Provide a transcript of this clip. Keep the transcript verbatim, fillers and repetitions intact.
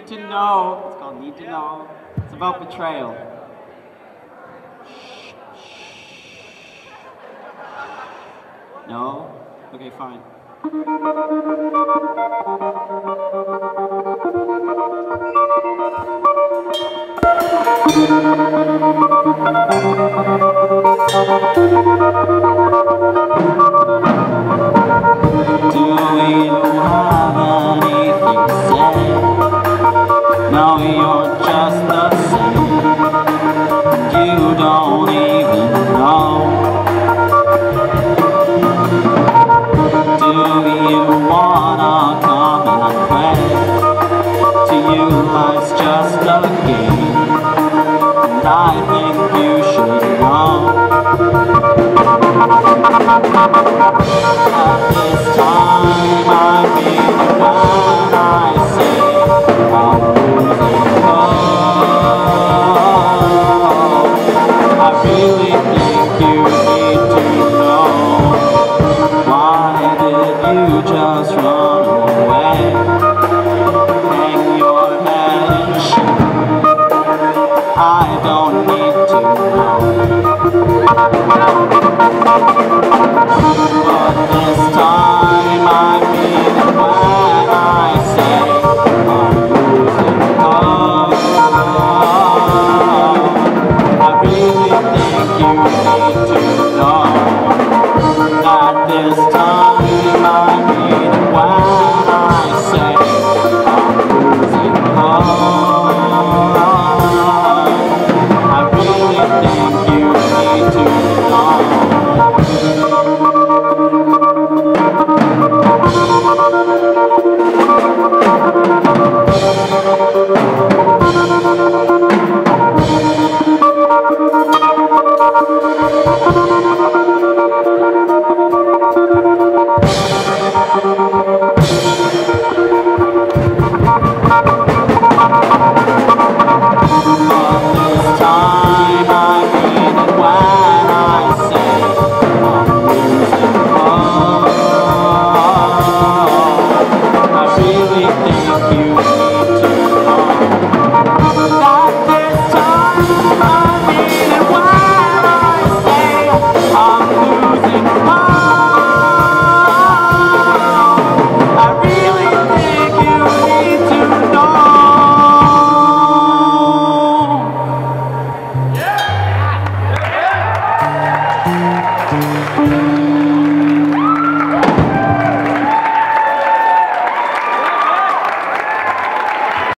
to know. It's called Need to Know. It's about betrayal. No? Okay, fine. Do you have anything to say? No, you're just the same. You don't even know. Do you wanna come and play? To you life's just a game, and I think